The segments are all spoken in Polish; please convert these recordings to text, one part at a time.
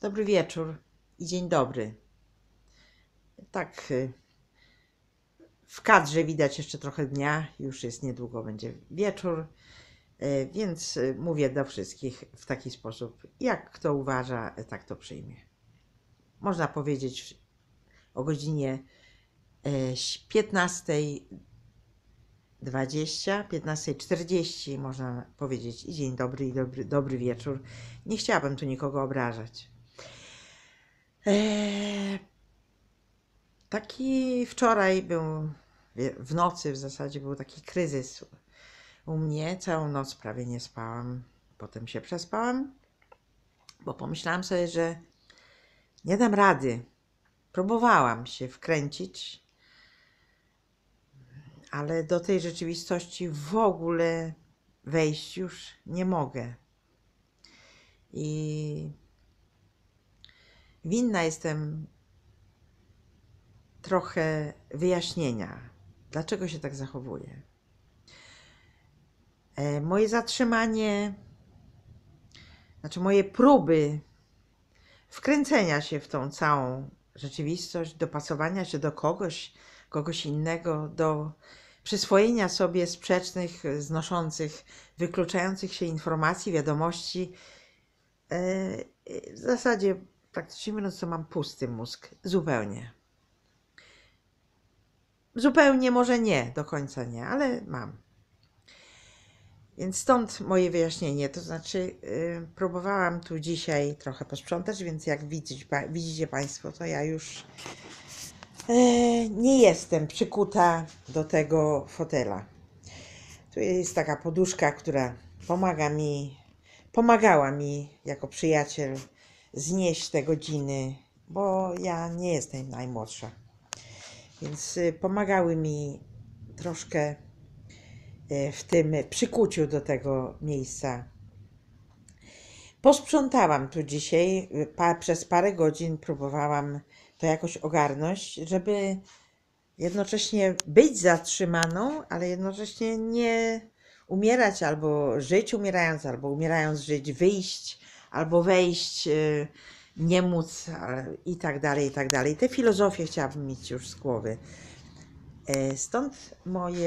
Dobry wieczór i dzień dobry. Tak, w kadrze widać jeszcze trochę dnia, już jest niedługo będzie wieczór, więc mówię do wszystkich w taki sposób, jak kto uważa, tak to przyjmie. Można powiedzieć o godzinie 15:20, 15:40 można powiedzieć i dzień dobry, i dobry wieczór. Nie chciałabym tu nikogo obrażać. Taki wczoraj był, w nocy w zasadzie był taki kryzys u mnie. Całą noc prawie nie spałam. Potem się przespałam, bo pomyślałam sobie, że nie dam rady. Próbowałam się wkręcić, ale do tej rzeczywistości w ogóle wejść już nie mogę. I winna jestem trochę wyjaśnienia, dlaczego się tak zachowuję. Moje zatrzymanie, znaczy moje próby wkręcenia się w tą całą rzeczywistość, dopasowania się do kogoś innego, do przyswojenia sobie sprzecznych, znoszących, wykluczających się informacji, wiadomości. W zasadzie, praktycznie mówiąc, to mam pusty mózg. Zupełnie. Zupełnie może nie, do końca nie, ale mam. Więc stąd moje wyjaśnienie, to znaczy próbowałam tu dzisiaj trochę posprzątać, więc jak widzicie Państwo, to ja już nie jestem przykuta do tego fotela. Tu jest taka poduszka, która pomagała mi jako przyjaciel znieść te godziny, bo ja nie jestem najmłodsza. Więc pomagały mi troszkę w tym przykuciu do tego miejsca. Posprzątałam tu dzisiaj, przez parę godzin próbowałam to jakoś ogarnąć, żeby jednocześnie być zatrzymaną, ale jednocześnie nie umierać, albo żyć umierając, albo umierając żyć, wyjść, albo wejść, nie móc i tak dalej, i tak dalej. Te filozofie chciałabym mieć już z głowy. Stąd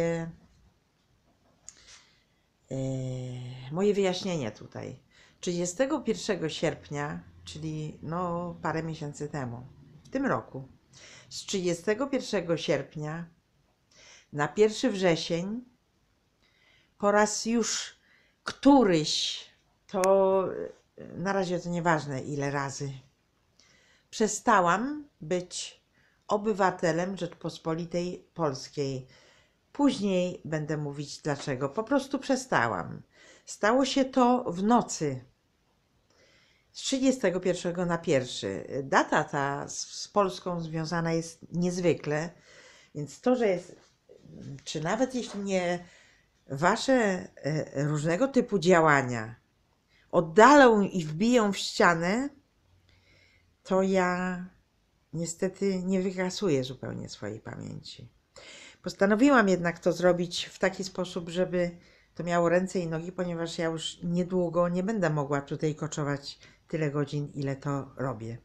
moje wyjaśnienie tutaj. 31 sierpnia, czyli no parę miesięcy temu, w tym roku, z 31 sierpnia na 1 wrzesień, po raz już któryś, to na razie to nieważne ile razy, przestałam być obywatelem Rzeczpospolitej Polskiej. Później będę mówić dlaczego. Po prostu przestałam. Stało się to w nocy z 31 na 1. Data ta z Polską związana jest niezwykle, więc to, że jest, czy nawet jeśli mnie wasze różnego typu działania oddalą i wbiją w ścianę, to ja niestety nie wykasuję zupełnie swojej pamięci. Postanowiłam jednak to zrobić w taki sposób, żeby to miało ręce i nogi, ponieważ ja już niedługo nie będę mogła tutaj koczować tyle godzin, ile to robię.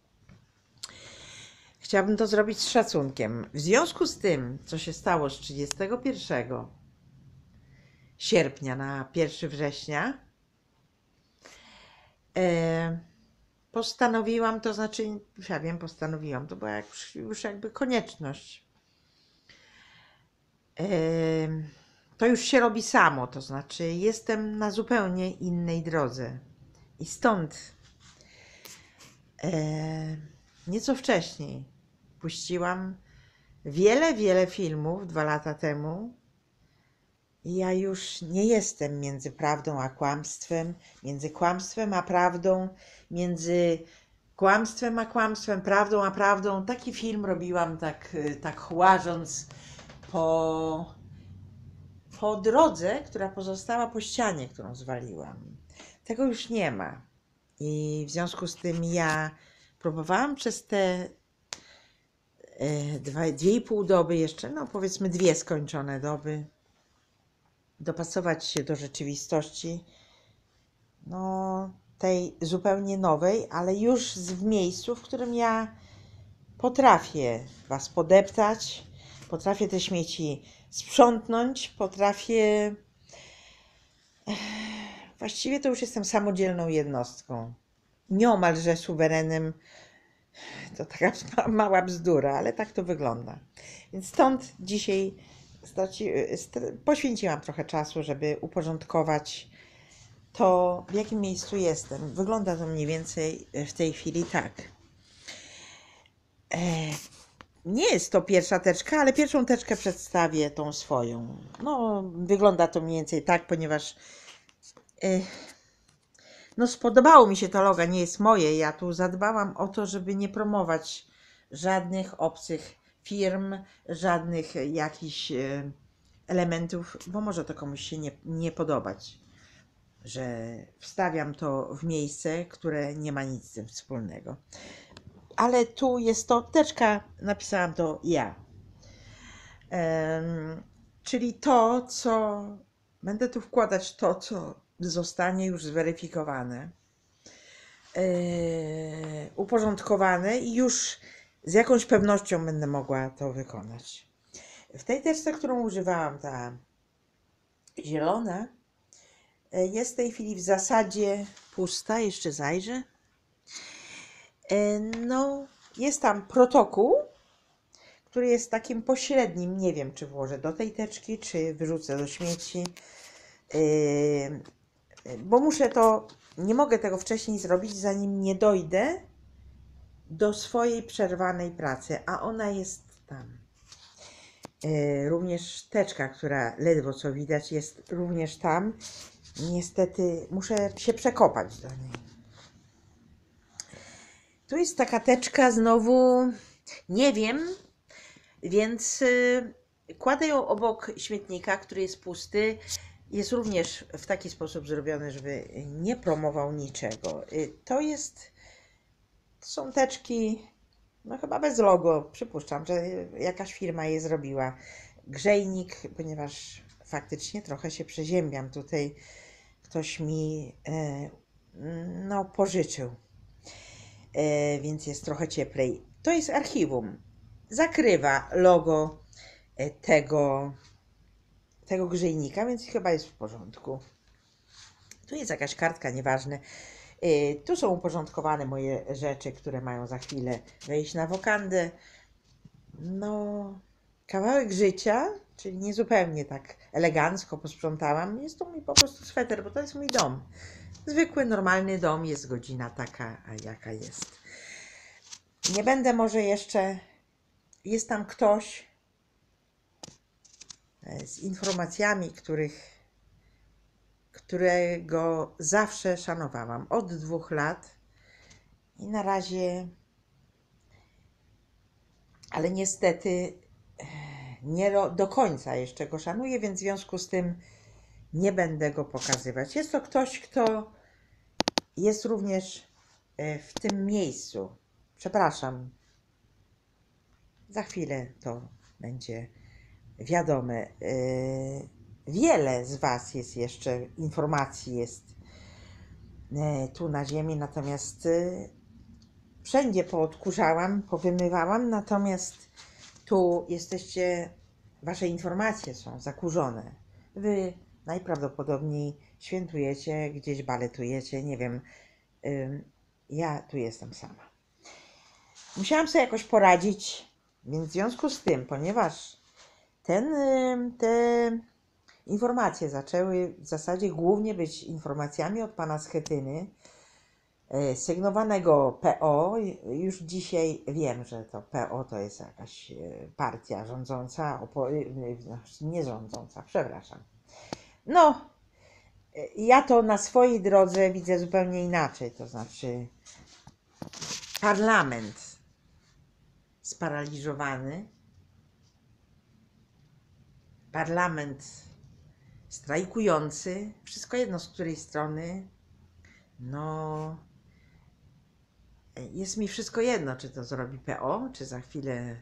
Chciałabym to zrobić z szacunkiem. W związku z tym, co się stało z 31 sierpnia na 1 września, postanowiłam, to znaczy, ja wiem, postanowiłam, to była już jakby konieczność. To już się robi samo, to znaczy jestem na zupełnie innej drodze. I stąd nieco wcześniej puściłam wiele filmów 2 lata temu i ja już nie jestem między prawdą a kłamstwem, między kłamstwem a prawdą, między kłamstwem a kłamstwem, prawdą a prawdą. Taki film robiłam tak łażąc po drodze, która pozostała po ścianie, którą zwaliłam. Tego już nie ma. I w związku z tym ja próbowałam przez te 2,5 doby jeszcze, no powiedzmy 2 skończone doby, dopasować się do rzeczywistości. No, tej zupełnie nowej, ale już w miejscu, w którym ja potrafię Was podeptać, potrafię te śmieci sprzątnąć, potrafię. Właściwie to już jestem samodzielną jednostką. Nieomalże suwerenem. To taka mała bzdura, ale tak to wygląda. Więc stąd dzisiaj poświęciłam trochę czasu, żeby uporządkować to, w jakim miejscu jestem. Wygląda to mniej więcej w tej chwili tak. Nie jest to pierwsza teczka, ale pierwszą teczkę przedstawię tą swoją. No, wygląda to mniej więcej tak, ponieważ no spodobało mi się to logo, nie jest moje. Ja tu zadbałam o to, żeby nie promować żadnych obcych firm, żadnych jakichś elementów, bo może to komuś się nie podobać, że wstawiam to w miejsce, które nie ma nic z tym wspólnego. Ale tu jest to teczka, napisałam to ja. Czyli to, co będę tu wkładać, to, co zostanie już zweryfikowane, uporządkowane i już z jakąś pewnością będę mogła to wykonać. W tej teczce, którą używałam, ta zielona, jest w tej chwili w zasadzie pusta. Jeszcze zajrzę. No, jest tam protokół, który jest takim pośrednim. Nie wiem, czy włożę do tej teczki, czy wyrzucę do śmieci. Bo muszę to, nie mogę tego wcześniej zrobić, zanim nie dojdę do swojej przerwanej pracy, a ona jest tam. Również teczka, która ledwo co widać, jest również tam. Niestety muszę się przekopać do niej. Tu jest taka teczka znowu, nie wiem, więc kładę ją obok śmietnika, który jest pusty. Jest również w taki sposób zrobiony, żeby nie promował niczego. To są teczki, no chyba bez logo, przypuszczam, że jakaś firma je zrobiła. Grzejnik, ponieważ faktycznie trochę się przeziębiam tutaj. Ktoś mi no, pożyczył, więc jest trochę cieplej. To jest archiwum. Zakrywa logo tego grzejnika, więc chyba jest w porządku. Tu jest jakaś kartka, nieważne. Tu są uporządkowane moje rzeczy, które mają za chwilę wejść na wokandę. No, kawałek życia, czyli nie zupełnie tak elegancko posprzątałam. Jest to mój po prostu sweter, bo to jest mój dom. Zwykły, normalny dom, jest godzina taka, a jaka jest. Nie będę może jeszcze... Jest tam ktoś z informacjami, którego zawsze szanowałam od 2 lat i na razie, ale niestety nie do końca jeszcze go szanuję, więc w związku z tym nie będę go pokazywać. Jest to ktoś, kto jest również w tym miejscu. Przepraszam, za chwilę to będzie wiadome. Wiele z Was jest jeszcze, informacji jest tu na ziemi, natomiast wszędzie poodkurzałam, powymywałam, natomiast tu jesteście, Wasze informacje są zakurzone. Wy najprawdopodobniej świętujecie, gdzieś baletujecie, nie wiem, ja tu jestem sama. Musiałam sobie jakoś poradzić, więc w związku z tym, ponieważ te informacje zaczęły w zasadzie głównie być informacjami od pana Schetyny, sygnowanego PO. Już dzisiaj wiem, że to PO to jest jakaś partia rządząca, nie rządząca, przepraszam. No, ja to na swojej drodze widzę zupełnie inaczej, to znaczy parlament sparaliżowany, parlament strajkujący, wszystko jedno z której strony, no jest mi wszystko jedno, czy to zrobi PO, czy za chwilę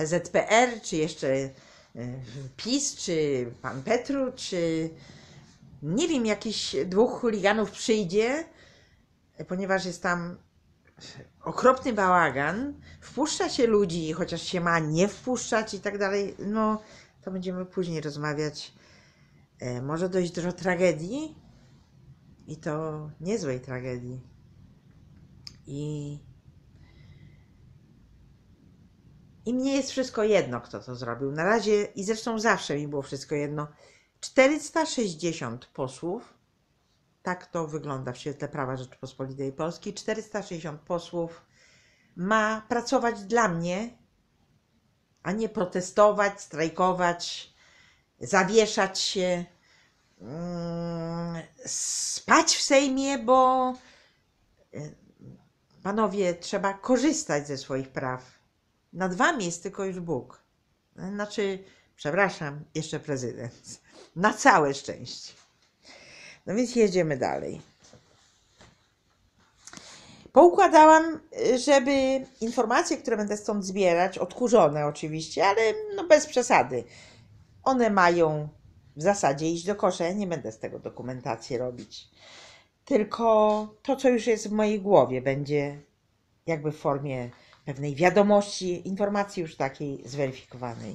PZPR, czy jeszcze PiS, czy pan Petru, czy Nie wiem, jakiś 2 chuliganów przyjdzie, ponieważ jest tam okropny bałagan, wpuszcza się ludzi, chociaż się ma nie wpuszczać i tak dalej. No, to będziemy później rozmawiać. Może dojść do tragedii i to niezłej tragedii. I mnie jest wszystko jedno, kto to zrobił. Na razie i zresztą zawsze mi było wszystko jedno. 460 posłów, tak to wygląda w świetle prawa Rzeczypospolitej Polskiej, 460 posłów ma pracować dla mnie, a nie protestować, strajkować, zawieszać się, spać w Sejmie, bo panowie, trzeba korzystać ze swoich praw. Nad wami jest tylko już Bóg. Znaczy, przepraszam, jeszcze prezydent. Na całe szczęście. No więc jedziemy dalej. Poukładałam, żeby informacje, które będę stąd zbierać, odkurzone oczywiście, ale no bez przesady, one mają w zasadzie iść do kosza. Ja nie będę z tego dokumentacji robić. Tylko to, co już jest w mojej głowie, będzie jakby w formie pewnej wiadomości, informacji już takiej zweryfikowanej.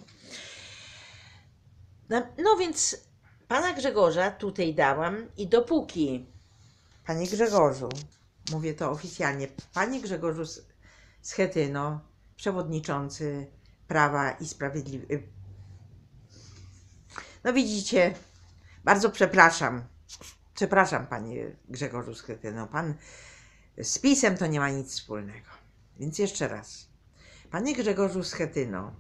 No więc pana Grzegorza tutaj dałam i dopóki, panie Grzegorzu, mówię to oficjalnie, panie Grzegorzu Schetyno, przewodniczący Prawa i Sprawiedliwości. No widzicie, bardzo przepraszam. Przepraszam, panie Grzegorzu Schetyno. Pan z PiS-em to nie ma nic wspólnego. Więc jeszcze raz. Panie Grzegorzu Schetyno,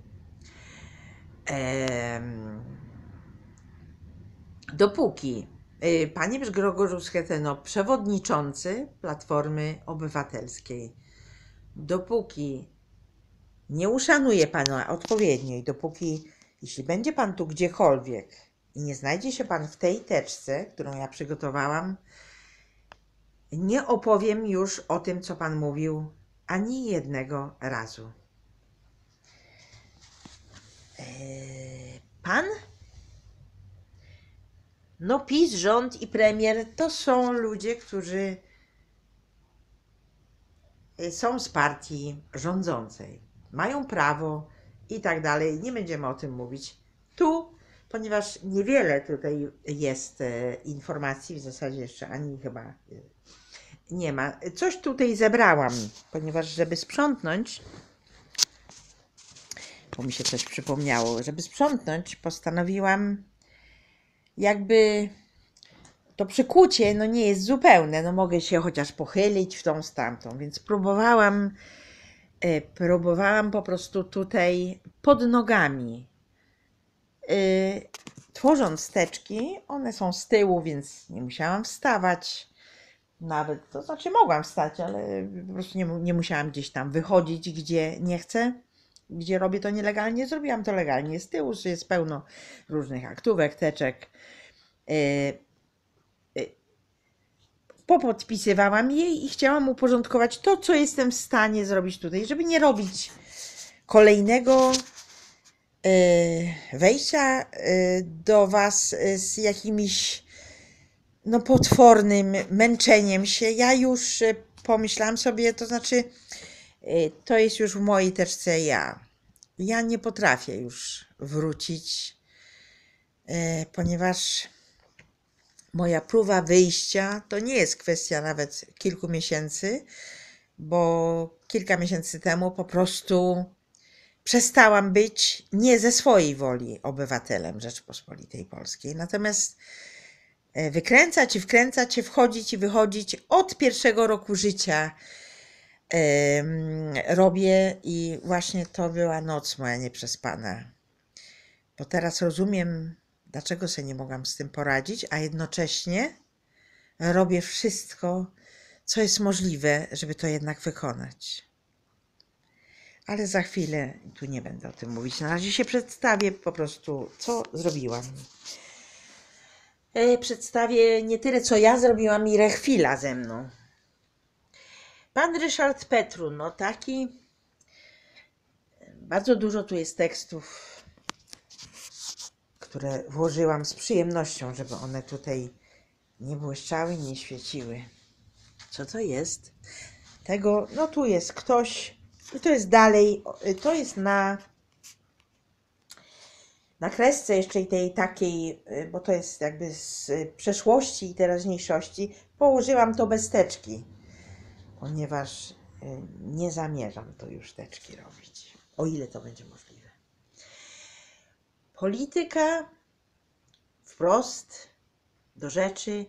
dopóki panie Grzegorzu Schetyno, przewodniczący Platformy Obywatelskiej, dopóki nie uszanuje pana odpowiednio i dopóki, jeśli będzie pan tu gdziekolwiek i nie znajdzie się pan w tej teczce, którą ja przygotowałam, nie opowiem już o tym, co pan mówił, ani jednego razu. Pan? No PiS, rząd i premier to są ludzie, którzy są z partii rządzącej. Mają prawo i tak dalej. Nie będziemy o tym mówić tu, ponieważ niewiele tutaj jest informacji, w zasadzie jeszcze ani chyba nie ma. Coś tutaj zebrałam, ponieważ żeby sprzątnąć, bo mi się coś przypomniało, żeby sprzątnąć, postanowiłam jakby to przykucie no nie jest zupełne, no mogę się chociaż pochylić w tą z tamtą, więc próbowałam po prostu tutaj pod nogami, tworząc teczki, one są z tyłu, więc nie musiałam wstawać, nawet, to znaczy mogłam wstać, ale po prostu nie musiałam gdzieś tam wychodzić, gdzie nie chcę, gdzie robię to nielegalnie, zrobiłam to legalnie. Z tyłu jest pełno różnych aktówek, teczek. Popodpisywałam jej i chciałam uporządkować to, co jestem w stanie zrobić tutaj, żeby nie robić kolejnego wejścia do was z jakimiś no potwornym męczeniem się. Ja już pomyślałam sobie, to znaczy to jest już w mojej teczce ja. Ja nie potrafię już wrócić, ponieważ moja próba wyjścia to nie jest kwestia nawet kilku miesięcy, bo kilka miesięcy temu po prostu przestałam być nie ze swojej woli obywatelem Rzeczypospolitej Polskiej. Natomiast wykręcać i wkręcać się, wchodzić i wychodzić od pierwszego roku życia robię i właśnie to była noc moja nieprzespana. Bo teraz rozumiem, dlaczego sobie nie mogłam z tym poradzić, a jednocześnie robię wszystko, co jest możliwe, żeby to jednak wykonać. Ale za chwilę, tu nie będę o tym mówić, na razie się przedstawię po prostu, co zrobiłam. Przedstawię nie tyle, co ja zrobiłam, ile chwila ze mną. Pan Ryszard Petru, no taki, bardzo dużo tu jest tekstów, które włożyłam z przyjemnością, żeby one tutaj nie błyszczały, nie świeciły. Co to jest? Tego, no tu jest ktoś, i to jest dalej, to jest na kresce jeszcze tej takiej, bo to jest jakby z przeszłości i teraźniejszości, położyłam to bez teczki, ponieważ nie zamierzam to już teczki robić, o ile to będzie możliwe. Polityka wprost do rzeczy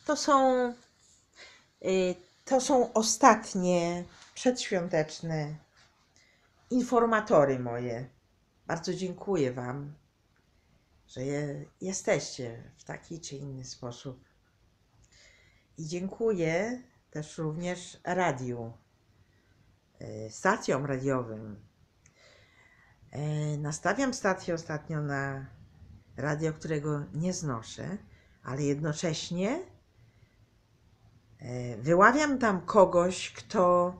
to są ostatnie przedświąteczne informatory moje. Bardzo dziękuję Wam, że jesteście w taki czy inny sposób. I dziękuję też również radiu, stacjom radiowym. Nastawiam stację ostatnio na radio, którego nie znoszę, ale jednocześnie wyławiam tam kogoś, kto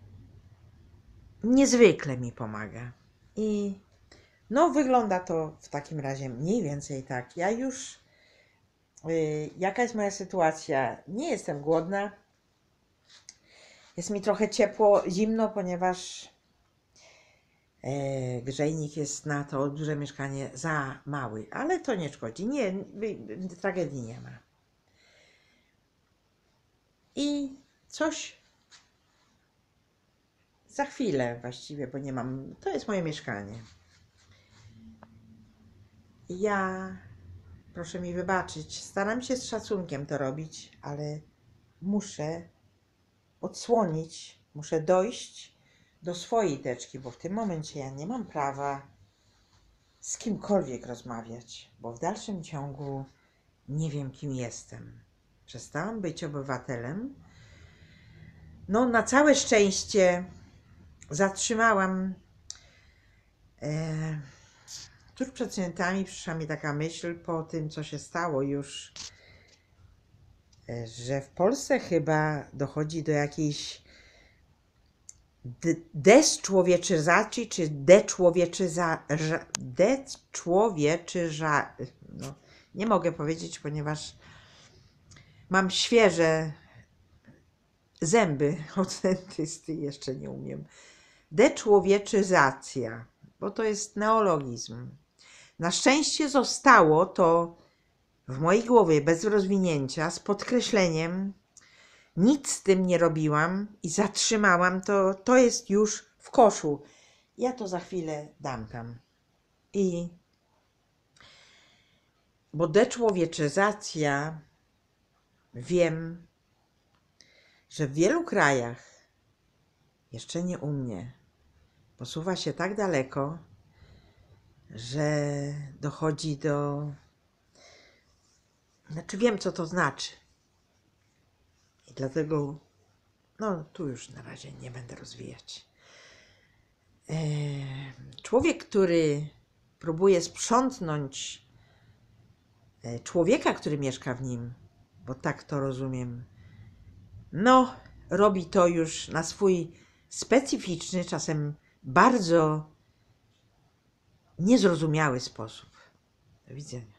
niezwykle mi pomaga. I no, wygląda to w takim razie mniej więcej tak. Ja już, jaka jest moja sytuacja? Nie jestem głodna. Jest mi trochę ciepło, zimno, ponieważ grzejnik jest na to duże mieszkanie za mały, ale to nie szkodzi. Nie, tragedii nie ma. I coś za chwilę właściwie, bo nie mam, to jest moje mieszkanie. Ja, proszę mi wybaczyć, staram się z szacunkiem to robić, ale muszę odsłonić, muszę dojść do swojej teczki, bo w tym momencie ja nie mam prawa z kimkolwiek rozmawiać, bo w dalszym ciągu nie wiem, kim jestem. Przestałam być obywatelem. No, na całe szczęście zatrzymałam. Tuż przed świętami przyszła mi taka myśl po tym, co się stało już, że w Polsce chyba dochodzi do jakiejś deczłowieczyzacji, czy no, nie mogę powiedzieć, ponieważ mam świeże zęby od dentysty, jeszcze nie umiem. Deczłowieczyzacja, bo to jest neologizm. Na szczęście zostało to w mojej głowie bez rozwinięcia, z podkreśleniem. Nic z tym nie robiłam i zatrzymałam to. To jest już w koszu. Ja to za chwilę dam tam. Bo deczłowieczyzacja, wiem, że w wielu krajach, jeszcze nie u mnie, posuwa się tak daleko, że dochodzi do... Znaczy wiem, co to znaczy. I dlatego, no tu już na razie nie będę rozwijać. Człowiek, który próbuje sprzątnąć człowieka, który mieszka w nim, bo tak to rozumiem, no robi to już na swój specyficzny, czasem bardzo niezrozumiały sposób. Do widzenia.